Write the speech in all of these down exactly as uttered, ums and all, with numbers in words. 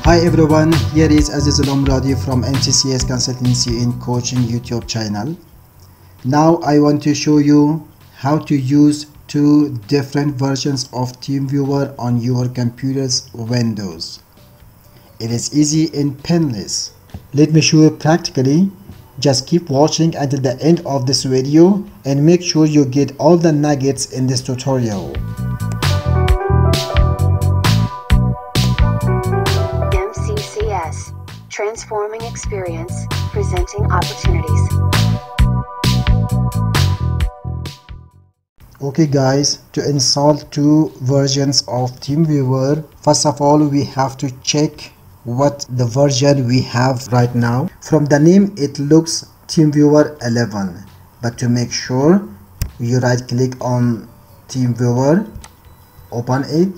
Hi everyone, here is Aziz Al-Omradi from M C C S Consultancy and Coaching YouTube channel. Now I want to show you how to use two different versions of TeamViewer on your computer's Windows. It is easy and painless. Let me show you practically. Just keep watching until the end of this video and make sure you get all the nuggets in this tutorial. M C C S, transforming experience, presenting opportunities. Okay guys, to install two versions of TeamViewer, first of all we have to check what the version we have right now. From the name it looks TeamViewer eleven, but to make sure you right click on TeamViewer, open it,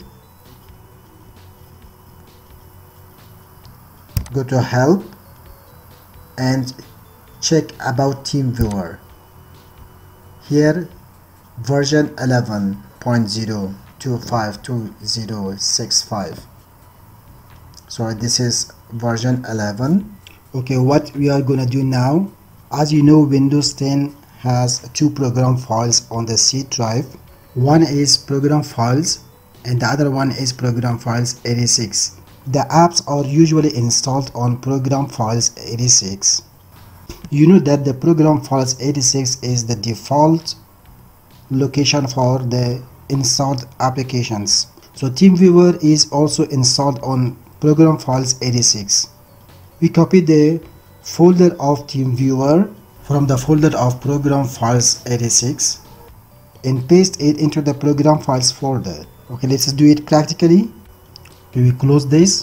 go to help and check about TeamViewer. Here version eleven point zero two five two zero six five. So this is version eleven. Okay, what we are gonna do now, as you know, Windows ten has two program files on the C drive. One is program files and the other one is program files eighty-six. The apps are usually installed on program files eighty-six. You know that the program files eighty-six is the default location for the installed applications. So TeamViewer is also installed on program files eighty-six. We copy the folder of TeamViewer from the folder of program files eighty-six and paste it into the program files folder. Okay, let's do it practically. Okay, we close this.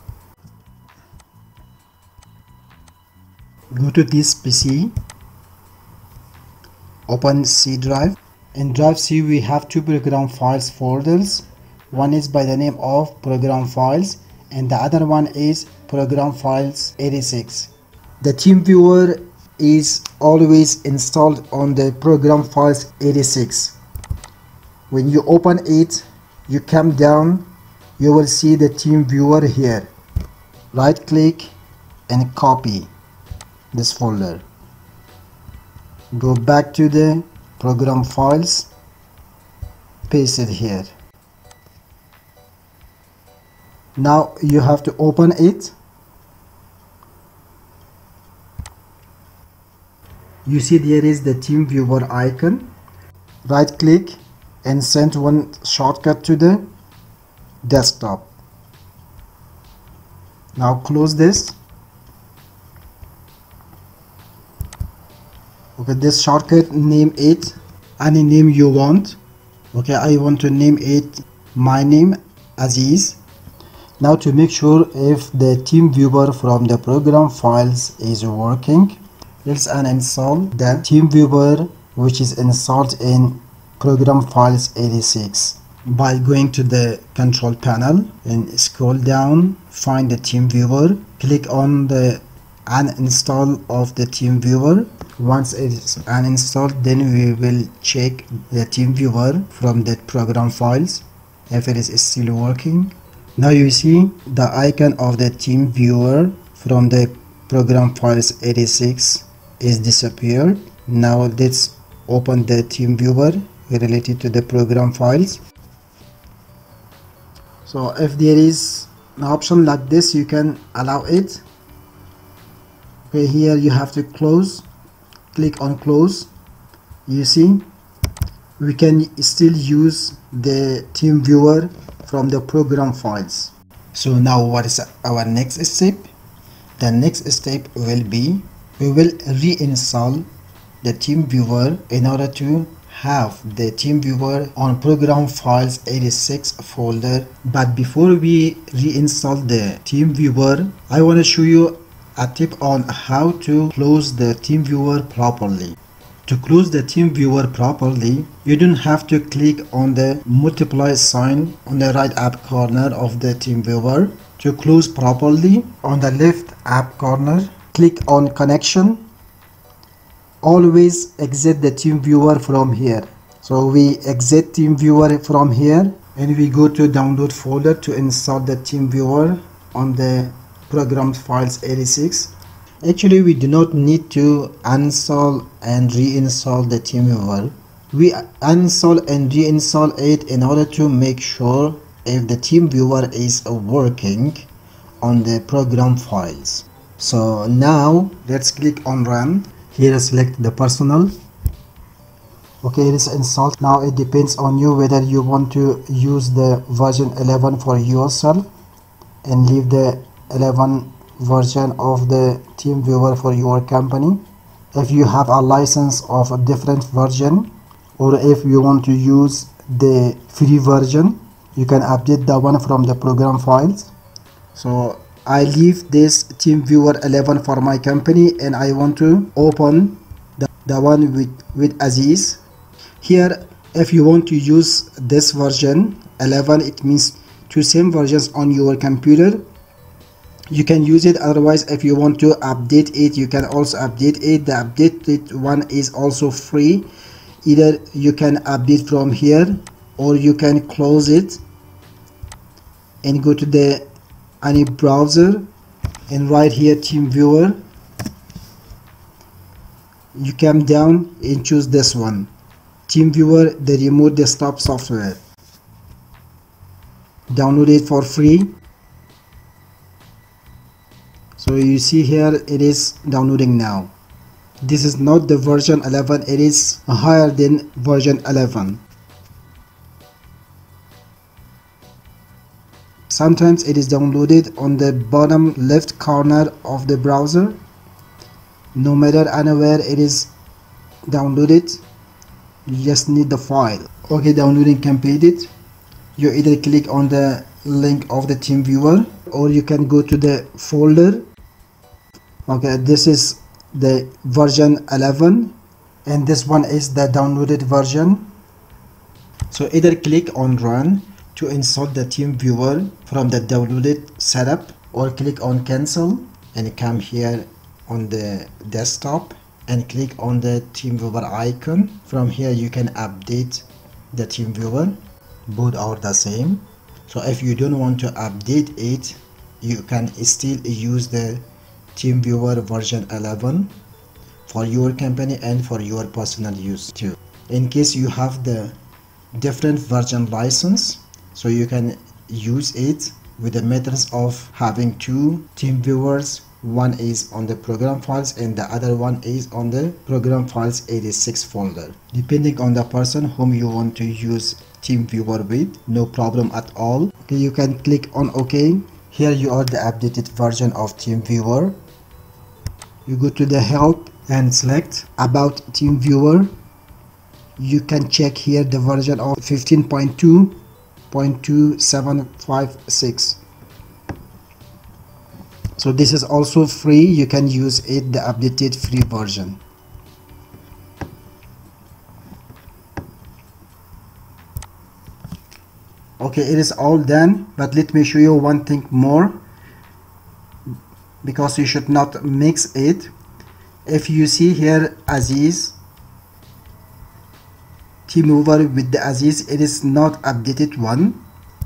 Go to this P C, open C drive. In drive C we have two program files folders. One is by the name of program files and the other one is program files eighty-six. The TeamViewer is always installed on the program files eighty-six. When you open it, you come down, you will see the TeamViewer here. Right click and copy this folder. Go back to the program files, paste it here. Now you have to open it. You see there is the TeamViewer icon. Right click and send one shortcut to the desktop. Now close this. Okay, this shortcut, name it any name you want. Okay, I want to name it my name, Aziz. Now to make sure if the TeamViewer from the program files is working, let's uninstall the TeamViewer which is installed in program files eighty-six by going to the control panel and scroll down, find the TeamViewer, click on the uninstall of the TeamViewer. Once it is uninstalled, then we will check the TeamViewer from the program files if it is still working. Now you see the icon of the TeamViewer from the program files eighty-six is disappeared. Now let's open the TeamViewer related to the program files. So if there is an option like this, you can allow it. Okay, here you have to close. Click on close. You see we can still use the TeamViewer from the program files. So now what is our next step? The next step will be we will reinstall the TeamViewer in order to have the TeamViewer on program files eighty-six folder. But before we reinstall the TeamViewer, I want to show you a tip on how to close the TeamViewer properly. To close the TeamViewer properly, you don't have to click on the multiply sign on the right up corner of the TeamViewer. To close properly, on the left up corner, click on connection. Always exit the TeamViewer from here. So we exit TeamViewer from here and we go to download folder to install the TeamViewer on the program files eighty-six. Actually, we do not need to uninstall and reinstall the TeamViewer. We uninstall and reinstall it in order to make sure if the TeamViewer is working on the program files. So now let's click on run. Here select the personal. Okay, it is installed. Now it depends on you whether you want to use the version eleven for yourself and leave the eleven version of the TeamViewer for your company. If you have a license of a different version, or if you want to use the free version, you can update the one from the program files. So I leave this TeamViewer eleven for my company and I want to open the, the one with, with Aziz. Here, if you want to use this version eleven, it means two same versions on your computer. You can use it. Otherwise, if you want to update it, you can also update it. The updated one is also free. Either you can update from here or you can close it and go to the any browser and right here TeamViewer. You come down and choose this one, TeamViewer, the remote desktop software. Download it for free. So you see here it is downloading now. This is not the version eleven, it is higher than version eleven. Sometimes it is downloaded on the bottom left corner of the browser. No matter anywhere it is downloaded, you just need the file. Okay, downloading completed. You either click on the link of the TeamViewer or you can go to the folder. Okay, this is the version eleven and this one is the downloaded version. So either click on run to install the TeamViewer from the downloaded setup, or click on cancel and come here on the desktop and click on the TeamViewer icon. From here you can update the TeamViewer. Both are the same. So if you don't want to update it, you can still use the TeamViewer version eleven for your company and for your personal use too. In case you have the different version license, so you can use it with the methods of having two TeamViewers. One is on the program files and the other one is on the program files eighty-six folder. Depending on the person whom you want to use TeamViewer with, no problem at all. Okay, you can click on OK. Here you are the updated version of TeamViewer. You go to the help and select about TeamViewer. You can check here the version of fifteen point two point two seven five six. So this is also free. You can use it, the updated free version. Okay, it is all done, but let me show you one thing more, because you should not mix it. If you see here Aziz, TeamViewer with the Aziz, it is not updated one.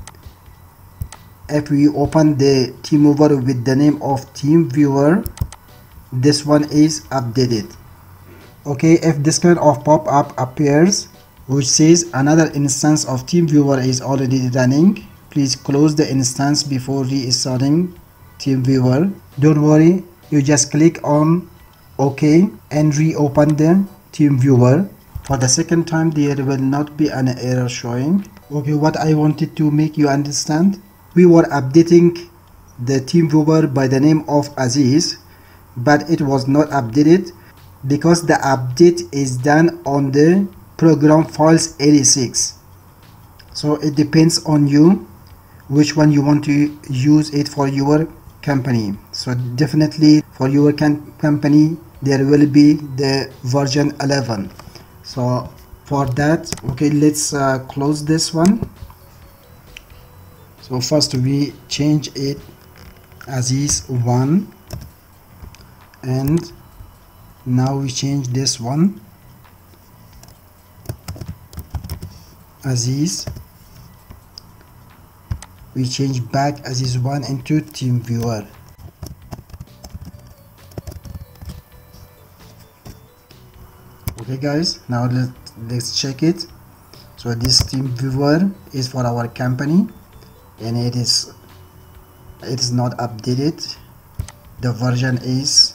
If we open the TeamViewer with the name of TeamViewer, this one is updated. Okay, if this kind of pop-up appears which says another instance of TeamViewer is already running, please close the instance before restarting TeamViewer. Don't worry, you just click on OK and reopen the TeamViewer. For the second time there will not be an error showing. Okay, what I wanted to make you understand, we were updating the TeamViewer by the name of Aziz, but it was not updated because the update is done on the program files eighty-six. So it depends on you which one you want to use it for your company. So definitely for your company there will be the version eleven. So for that, okay, let's uh, close this one. So first we change it Aziz one, and now we change this one Aziz we change back as is one into TeamViewer. Okay guys, now let, let's check it. So this TeamViewer is for our company and it is it is not updated. The version is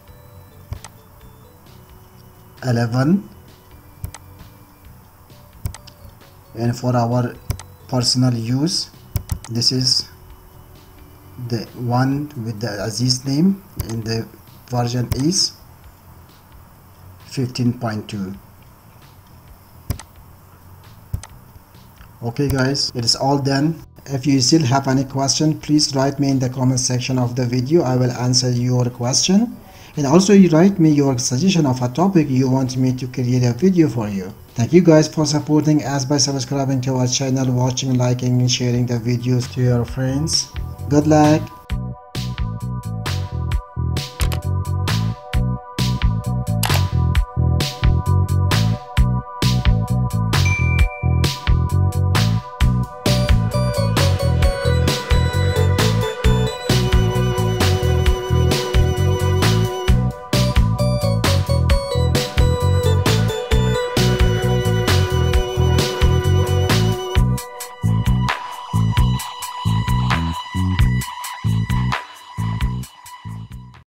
eleven, and for our personal use this is the one with the Aziz name and the version is fifteen point two. Okay guys, it is all done. If you still have any question, please write me in the comment section of the video. I will answer your question, and also you write me your suggestion of a topic you want me to create a video for you. Thank you guys for supporting us by subscribing to our channel, watching, liking and sharing the videos to your friends. Good luck.